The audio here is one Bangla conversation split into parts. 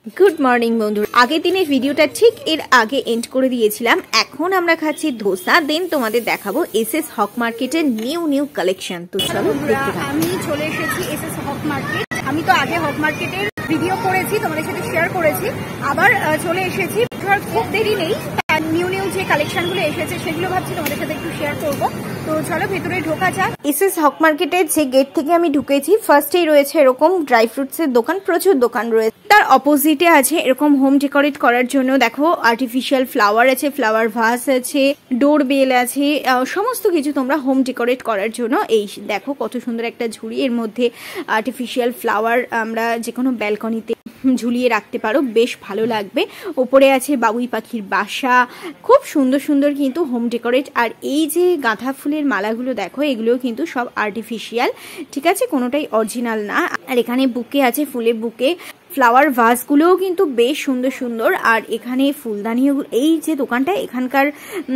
गुड मर्निंग बंधुरा आगे दिनेर भिडियोटा ठीक एर आगे एंड करे दिएछिलाम। एखन आमरा खाচ্ছি ধোসা। देन তোমাদের দেখাবো एसएस हॉग मार्केटेर নিউ কালেকশন। তো চলো দেখতে থাকো। আমি চলে এসেছি এসএস হগ মার্কেট। আমি তো আগে হগ মার্কেটের ভিডিও করেছি, তোমাদের সাথে শেয়ার করেছি, আবার চলে এসেছি। খুব দেরি নেই, নিউ যে কালেকশনগুলো এসেছে সেগুলো ভাবছি তোমাদের সাথে একটু শেয়ার করব। তো চলো ভেতরে ঢোকা যাক। এসএস হগ মার্কেটের যে গেট থেকে আমি ঢুকেছি ফার্স্টেই রয়েছে এরকম ড্রাই ফ্রুটসের দোকান, প্রচুর দোকান রয়েছে। তার অপোজিটে আছে এরকম হোম ডেকোরেট করার জন্য দেখো আর্টিফিশিয়াল ফ্লাওয়ার আছে, ফ্লাওয়ার ভাস আছে, ডোর বেল আছে, সমস্ত কিছু তোমরা হোম ডেকোরেট করার জন্য। এই দেখো কত সুন্দর একটা ঝুড়ি, এর মধ্যে আর্টিফিশিয়াল ফ্লাওয়ার আমরা যে কোনো ব্যালকনিতে ঝুলিয়ে রাখতে পারো, বেশ ভালো লাগবে। ওপরে আছে বাবুই পাখির বাসা, খুব সুন্দর সুন্দর কিন্তু হোম ডেকোরেট। আর এই যে গাঁদা ফুলের মালাগুলো দেখো, এগুলোও কিন্তু সব আর্টিফিশিয়াল, ঠিক আছে, কোনোটাই অরিজিনাল না। আর এখানে বুকে আছে, ফুলের বুকে, ফ্লাওয়ার ভাসগুলোও কিন্তু বেশ সুন্দর সুন্দর। আর এখানে ফুলদানিও, এই যে দোকানটা এখানকার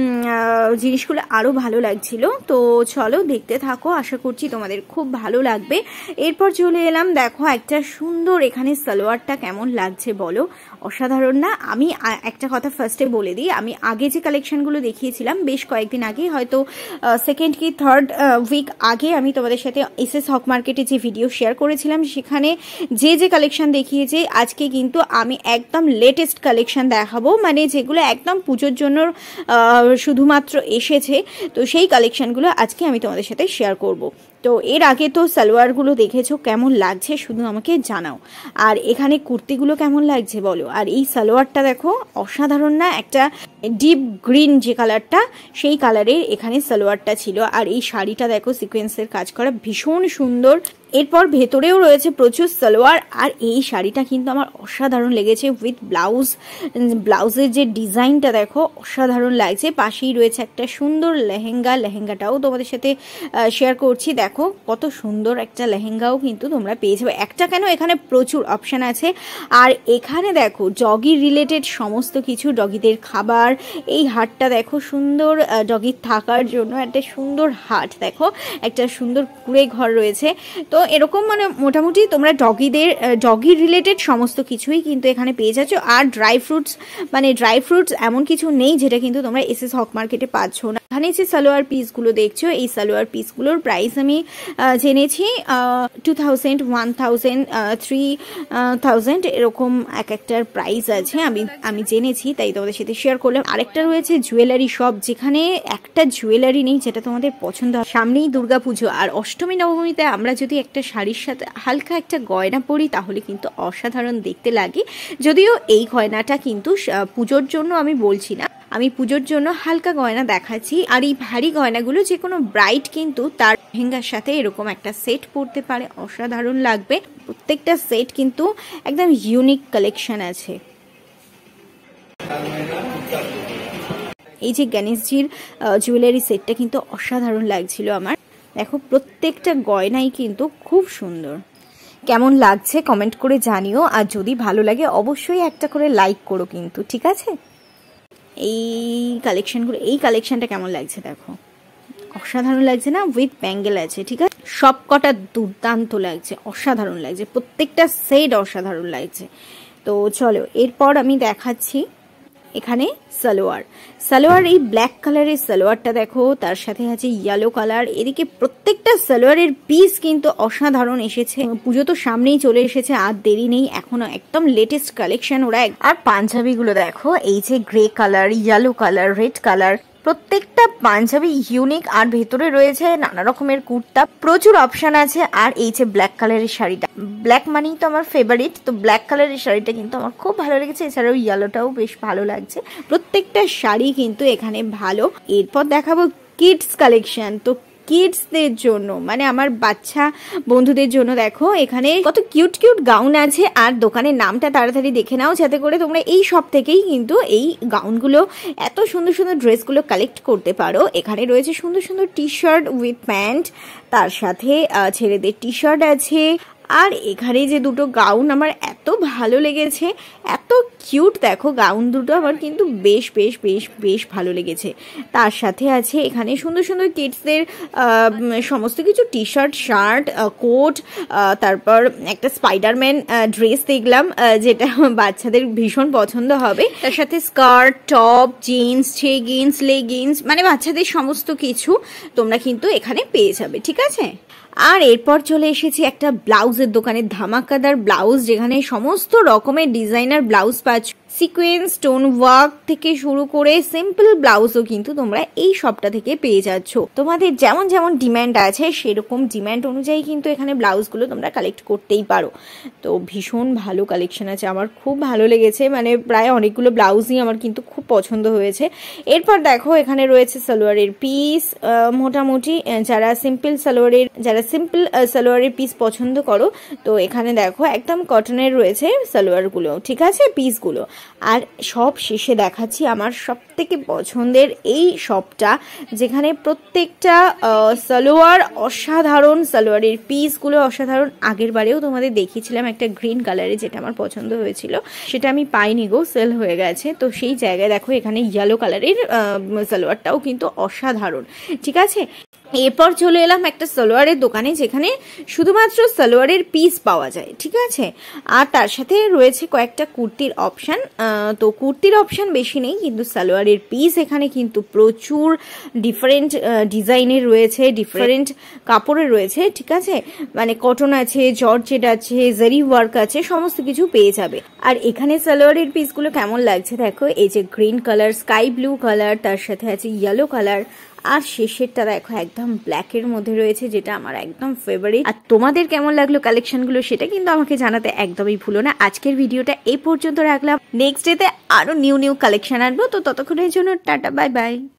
জিনিসগুলো আরও ভালো লাগছিল। তো চলো দেখতে থাকো, আশা করছি তোমাদের খুব ভালো লাগবে। এরপর চলে এলাম, দেখো একটা সুন্দর এখানে সালোয়ারটা কেমন লাগছে বলো, অসাধারণ না? আমি একটা কথা ফার্স্টে বলে দিই, আমি আগে যে কালেকশনগুলো দেখিয়েছিলাম বেশ কয়েকদিন আগে, হয়তো সেকেন্ড কি থার্ড উইক আগে আমি তোমাদের সাথে এসএস হগ মার্কেটে যে ভিডিও শেয়ার করেছিলাম সেখানে যে কালেকশন দেখিয়েছি, আজকে কিন্তু আমি একদম লেটেস্ট কালেকশন দেখাবো, মানে যেগুলো একদম পুজোর জন্য শুধুমাত্র এসেছে। তো সেই কালেকশনগুলো আজকে আমি তোমাদের সাথে শেয়ার করব। তো এর আগে তো সালোয়ারগুলো দেখেছো, কেমন লাগছে শুধু আমাকে জানাও। আর এখানে কুর্তিগুলো কেমন লাগছে বলো। আর এই সালোয়ারটা দেখো, অসাধারণ না? একটা ডিপ গ্রিন যে কালারটা, সেই কালারের এখানে সালোয়ারটা ছিল। আর এই শাড়িটা দেখো সিকোয়েন্সের কাজ করা, ভীষণ সুন্দর। এরপর ভেতরেও রয়েছে প্রচুর সালোয়ার। আর এই শাড়িটা কিন্তু আমার অসাধারণ লেগেছে উইথ ব্লাউজ, ব্লাউজের যে ডিজাইনটা দেখো অসাধারণ লাগছে। পাশেই রয়েছে একটা সুন্দর লেহেঙ্গা, লেহেঙ্গাটাও তোমাদের সাথে শেয়ার করছি। দেখো কত সুন্দর একটা লেহেঙ্গাও কিন্তু তোমরা পেয়ে যাবে। একটা কেন, এখানে প্রচুর অপশান আছে। আর এখানে দেখো ডগি রিলেটেড সমস্ত কিছু, ডগিদের খাবার। এই হাটটা দেখো সুন্দর, ডগির থাকার জন্য একটা সুন্দর হাট, দেখো একটা সুন্দর কুড়ে ঘর রয়েছে। তো এরকম মানে মোটামুটি তোমরা ডগি রিলেটেড সমস্ত কিছুই কিন্তু এখানে পেয়ে যাচ্ছ। আর ড্রাই ফ্রুটস এমন কিছু নেই যেটা কিন্তু তোমরা এসএস হগ মার্কেটে পাচ্ছ না। এখানে যে সালোয়ার পিসগুলো দেখছো, এই সালোয়ার পিসগুলোর প্রাইস আমি জেনেছি 2000, 1000, 3000 এরকম এক একটার প্রাইস আছে, আমি জেনেছি, তাই তোমাদের সাথে শেয়ার করলাম। আরেকটা রয়েছে জুয়েলারি শপ, যেখানে একটা জুয়েলারি নেই যেটা তোমাদের পছন্দ হয়। সামনেই দুর্গা পুজো, আর অষ্টমী নবমীতে আমরা যদি একটা শাড়ির সাথে হালকা একটা গয়না পরি তাহলে কিন্তু অসাধারণ দেখতে লাগে। যদিও এই গয়নাটা কিন্তু পুজোর জন্য আমি বলছি না, আমি পুজোর জন্য হালকা গয়না দেখাচ্ছি। আর এই ভারী গয়নাগুলো যে কোনো ব্রাইড কিন্তু তার লেহেঙ্গার সাথে এরকম একটা সেট পরতে পারে, অসাধারণ লাগবে। প্রত্যেকটা সেট কিন্তু একদম ইউনিক কালেকশন আছে। এই যে গণেশজির জুয়েলারি সেটটা কিন্তু অসাধারণ লাগছিল আমার। দেখো প্রত্যেকটা গয়নাই কিন্তু খুব সুন্দর। কেমন লাগছে কমেন্ট করে জানিও। আর যদি ভালো লাগে অবশ্যই একটা করে লাইক করো কিন্তু, ঠিক আছে? এই কালেকশনটা কেমন লাগছে দেখো, অসাধারণ লাগছে না? উইথ ব্যাঙ্গেল আছে, ঠিক আছে, সব কটা দুর্দান্ত লাগছে, অসাধারণ লাগছে, প্রত্যেকটা সেট অসাধারণ লাগছে। তো চলো এরপর আমি দেখাচ্ছি এখানে সালোয়ার এই ব্ল্যাক কালারের সালোয়ারটা দেখো, তার সাথে আছে ইয়েলো কালার। এদিকে প্রত্যেকটা সালোয়ারের পিস কিন্তু অসাধারণ এসেছে। পুজো তো সামনেই চলে এসেছে, আর দেরি নেই, এখনো একদম লেটেস্ট কালেকশন ওরা। আর পাঞ্জাবিগুলো দেখো, এই যে grey colour, yellow colour, red colour, প্রত্যেকটা পাঞ্জাবি ইউনিক। আর ভেতরে রয়েছে নানা রকমের কুর্তা, প্রচুর অপশন আছে। আর এই যে ব্ল্যাক কালারের শাড়িটা, ব্ল্যাক মানেই তো আমার ফেভারিট, তো ব্ল্যাক কালারের শাড়িটা কিন্তু আমার খুব ভালো লেগেছে। এছাড়াও ইয়েলোটাও বেশ ভালো লাগছে। প্রত্যেকটা শাড়ি কিন্তু এখানে ভালো। এরপর দেখাবো কিডস কালেকশন। তো কিডসদের জন্য মানে আমার বাচ্চা বন্ধুদের জন্য দেখো এখানে কত কিউট গাউন আছে। আর দোকানের নামটা তাড়াতাড়ি দেখে নাও, যাতে করে তোমরা এই সব থেকেই কিন্তু এই গাউনগুলো, এত সুন্দর সুন্দর ড্রেসগুলো কালেক্ট করতে পারো। এখানে রয়েছে সুন্দর সুন্দর টি শার্ট উইথ প্যান্ট, তার সাথে ছেলেদের টি শার্ট আছে, আর এখানে যে দুটো গাউন আমার এত ভালো লেগেছে, এত কিউট দেখো গাউন দুটো আমার কিন্তু বেশ বেশ বেশ বেশ ভালো লেগেছে। তার সাথে আছে এখানে সুন্দর সুন্দর কিডসদের সমস্ত কিছু টি শার্ট, শার্ট, কোট, তারপর একটা স্পাইডারম্যান ড্রেস দেখলাম যেটা বাচ্চাদের ভীষণ পছন্দ হবে। তার সাথে skirt, top, jeans, jeggings, leggings, মানে বাচ্চাদের সমস্ত কিছু তোমরা কিন্তু এখানে পেয়ে যাবে, ঠিক আছে। আর এরপর চলে এসেছি একটা ব্লাউজের দোকানে, ধামাকাদার ব্লাউজ, যেখানে সমস্ত রকমের ডিজাইনার ব্লাউজ পাচ্ছ, সিকোয়েন্স, স্টোন ওয়ার্ক থেকে শুরু করে সিম্পল ব্লাউজও কিন্তু তোমরা এই শপটা থেকে পেয়ে যাচ্ছ। তোমাদের যেমন যেমন ডিম্যান্ড আছে সেরকম ডিম্যান্ড অনুযায়ী কিন্তু এখানে ব্লাউজগুলো তোমরা কালেক্ট করতেই পারো। তো ভীষণ ভালো কালেকশন আছে, আমার খুব ভালো লেগেছে, মানে প্রায় অনেকগুলো ব্লাউজই আমার কিন্তু খুব পছন্দ হয়েছে। এরপর দেখো এখানে রয়েছে সালোয়ারের পিস, মোটামুটি যারা সিম্পল সালোয়ারের পিস পছন্দ করো তো এখানে দেখো একদম কটনের রয়েছে সালোয়ারগুলো, ঠিক আছে, পিসগুলো। আর সব শেষে দেখাচ্ছি আমার সব থেকে পছন্দের এই শপটা, যেখানে প্রত্যেকটা সালোয়ার অসাধারণ, সালোয়ারের পিসগুলো অসাধারণ। আগের বারেও তোমাদের দেখিয়েছিলাম একটা গ্রিন কালারে, যেটা আমার পছন্দ হয়েছিল, সেটা আমি পাইনি গো, সেল হয়ে গেছে। তো সেই জায়গায় দেখো এখানে ইয়েলো কালারের সালোয়ারটাও কিন্তু অসাধারণ, ঠিক আছে। এরপর চলে এলাম একটা সালোয়ারের দোকানে, যেখানে শুধুমাত্র সালোয়ারের পিস পাওয়া যায়, ঠিক আছে। আর তার সাথে রয়েছে কয়েকটা কুর্তির অপশান। তো কুর্তির অপশান বেশি নেই, কিন্তু সালোয়ারের পিস এখানে কিন্তু প্রচুর ডিফারেন্ট ডিজাইনের রয়েছে, ডিফারেন্ট কাপড়ের রয়েছে, ঠিক আছে। মানে কটন আছে, জর্জেট আছে, জারি ওয়ার্ক আছে, সমস্ত কিছু পেয়ে যাবে। আর এখানে সালোয়ারের পিসগুলো কেমন লাগছে দেখো, এই যে green colour, sky blue colour, তার সাথে আছে ইয়েলো কালার, আর শেষেরটা দেখো একদম ব্ল্যাকের মধ্যে রয়েছে, যেটা আমার একদম ফেভারিট। আর তোমাদের কেমন লাগলো কালেকশনগুলো সেটা কিন্তু আমাকে জানাতে একদমই ভুলো না। আজকের ভিডিওটা এই পর্যন্ত রাখলাম, নেক্সট ডেতে আরো নিউ কালেকশন আনবো। তো ততক্ষণের জন্য টাটা, বাই বাই।